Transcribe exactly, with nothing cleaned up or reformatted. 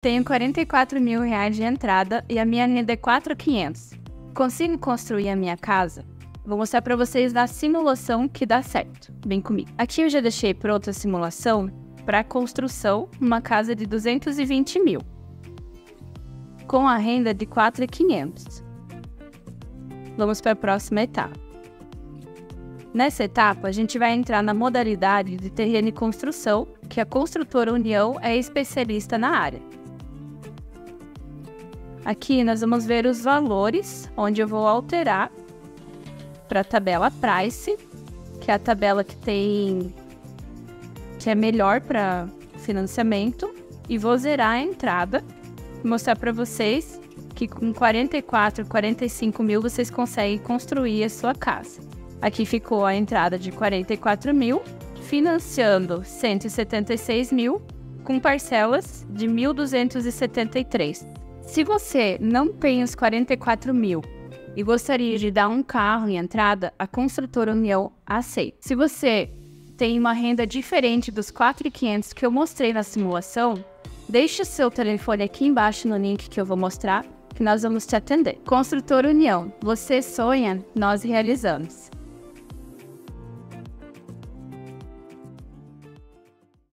Tenho quarenta e quatro mil reais de entrada e a minha renda é quatro mil e quinhentos. Consigo construir a minha casa? Vou mostrar para vocês na simulação que dá certo. Vem comigo. Aqui eu já deixei pronta a simulação para construção uma casa de duzentos e vinte mil, com a renda de quatro mil e quinhentos. Vamos para a próxima etapa. Nessa etapa, a gente vai entrar na modalidade de terreno e construção, que a construtora União é especialista na área. Aqui nós vamos ver os valores, onde eu vou alterar para a tabela Price, que é a tabela que tem que é melhor para financiamento, e vou zerar a entrada, mostrar para vocês que com quarenta e quatro, quarenta e cinco mil vocês conseguem construir a sua casa. Aqui ficou a entrada de quarenta e quatro mil, financiando cento e setenta e seis mil, com parcelas de mil duzentos e setenta e três. Se você não tem os quarenta e quatro mil e gostaria de dar um carro em entrada, a construtora União aceita. Se você tem uma renda diferente dos quatro mil e quinhentos que eu mostrei na simulação, deixe o seu telefone aqui embaixo no link que eu vou mostrar, que nós vamos te atender. Construtora União, você sonha, nós realizamos.